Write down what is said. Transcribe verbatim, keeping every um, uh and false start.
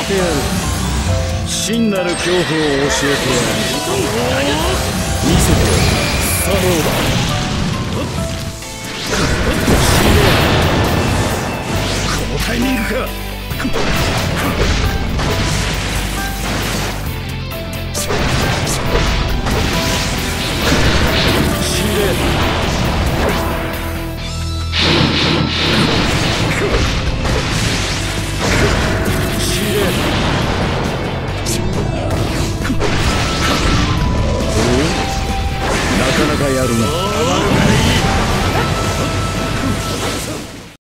てやる。真なる恐怖を教えてやる。見せてやる。さもうだ。このタイミングか。死ね。なかなかやるな。